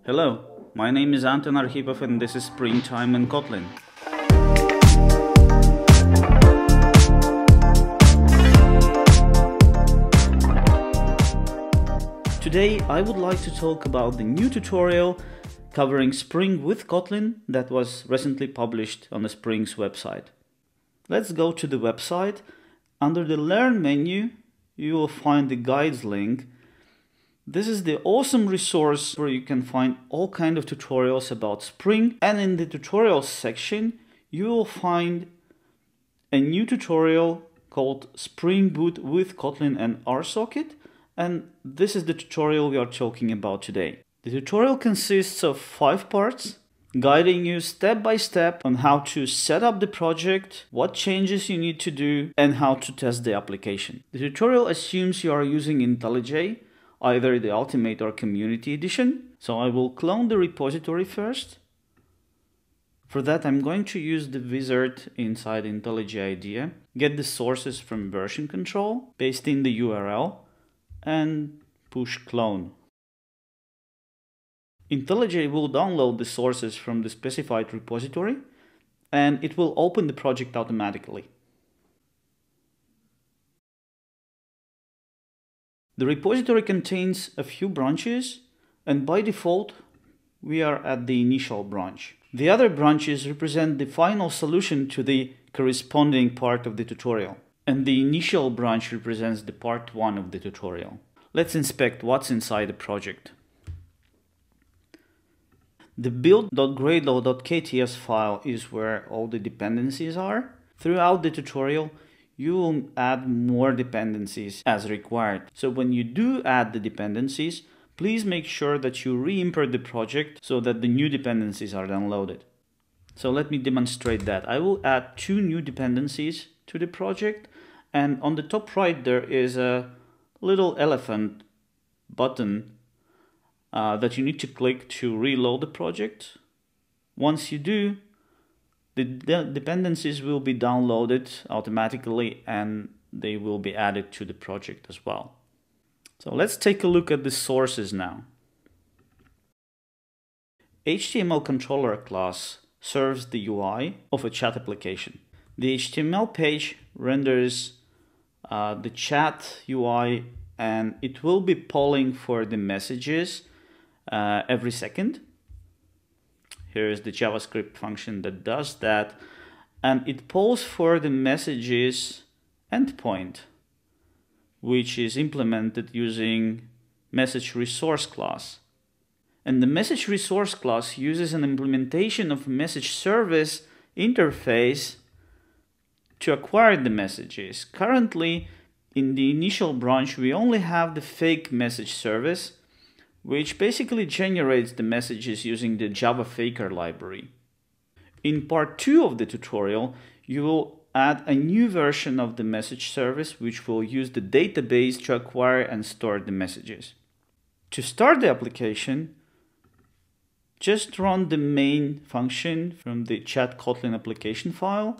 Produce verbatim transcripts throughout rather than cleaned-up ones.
Hello, my name is Anton Arhipov and this is Springtime in Kotlin. Today I would like to talk about the new tutorial covering Spring with Kotlin that was recently published on the Spring's website. Let's go to the website. Under the Learn menu, you will find the guides link. This is the awesome resource where you can find all kinds of tutorials about Spring, and in the tutorials section you will find a new tutorial called Spring Boot with Kotlin and R Socket, and this is the tutorial we are talking about today. The tutorial consists of five parts, guiding you step by step on how to set up the project, what changes you need to do, and how to test the application. The tutorial assumes you are using IntelliJ, either the Ultimate or Community Edition. So I will clone the repository first. For that, I'm going to use the wizard inside IntelliJ I D E, get the sources from version control, paste in the U R L, and push clone. IntelliJ will download the sources from the specified repository, and it will open the project automatically. The repository contains a few branches, and by default, we are at the initial branch. The other branches represent the final solution to the corresponding part of the tutorial, and the initial branch represents the part one of the tutorial. Let's inspect what's inside the project. The build.gradle.kts file is where all the dependencies are. Throughout the tutorial, you will add more dependencies as required. So when you do add the dependencies, please make sure that you re-import the project so that the new dependencies are downloaded. So let me demonstrate that. I will add two new dependencies to the project, and on the top right there is a little elephant button uh, that you need to click to reload the project. Once you do, the de dependencies will be downloaded automatically and they will be added to the project as well. So let's take a look at the sources now. H T M L controller class serves the U I of a chat application. The H T M L page renders uh, the chat U I, and it will be polling for the messages uh, every second. Here is the JavaScript function that does that, and it polls for the messages endpoint, which is implemented using message resource class. And the message resource class uses an implementation of message service interface to acquire the messages. Currently, in the initial branch, we only have the fake message service, which basically generates the messages using the Java Faker library. In part two of the tutorial, you will add a new version of the message service, which will use the database to acquire and store the messages. To start the application, just run the main function from the chat Kotlin application file.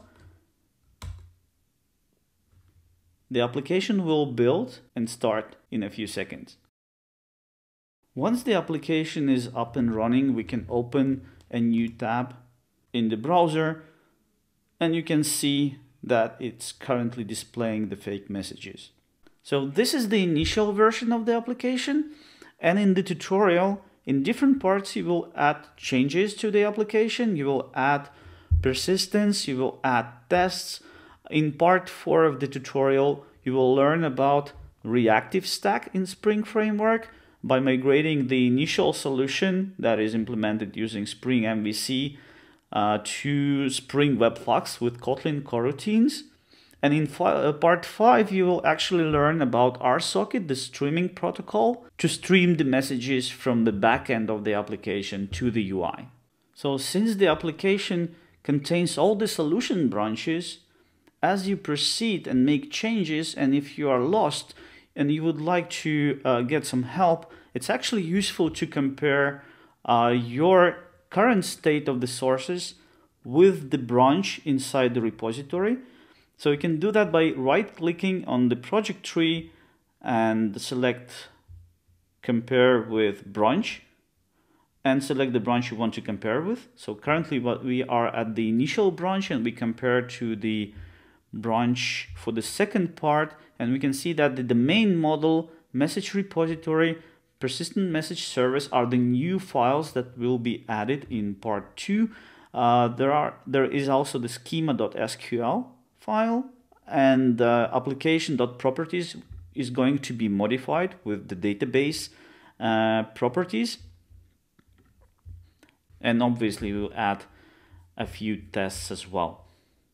The application will build and start in a few seconds. Once the application is up and running, we can open a new tab in the browser, and you can see that it's currently displaying the fake messages. So this is the initial version of the application, and in the tutorial, in different parts, you will add changes to the application, you will add persistence, you will add tests. In part four of the tutorial, you will learn about reactive stack in Spring Framework by migrating the initial solution that is implemented using Spring M V C uh, to Spring Webflux with Kotlin coroutines. And in uh, part five, you will actually learn about R Socket, the streaming protocol, to stream the messages from the backend of the application to the U I. So since the application contains all the solution branches, as you proceed and make changes, and if you are lost and you would like to uh, get some help, it's actually useful to compare uh, your current state of the sources with the branch inside the repository. So you can do that by right-clicking on the project tree and select compare with branch, and select the branch you want to compare with. So currently what we are at the initial branch, and we compare to the branch for the second part, and we can see that the domain model, message repository, persistent message service are the new files that will be added in part two. Uh, there are there is also the schema.sql file, and uh, application.properties is going to be modified with the database uh, properties. And obviously we'll add a few tests as well.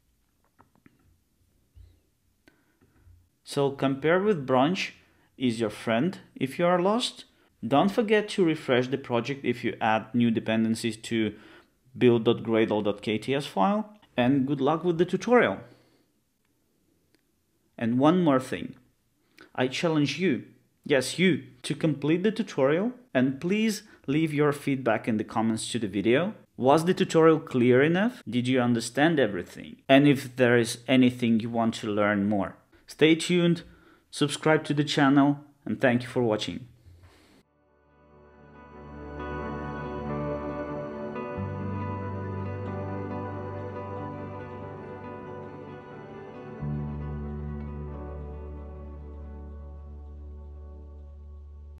So compare with branch is your friend if you are lost. Don't forget to refresh the project if you add new dependencies to build.gradle.kts file. And good luck with the tutorial. And one more thing. I challenge you, yes you, to complete the tutorial, and please leave your feedback in the comments to the video. Was the tutorial clear enough? Did you understand everything? And if there is anything you want to learn more. Stay tuned, subscribe to the channel, and thank you for watching.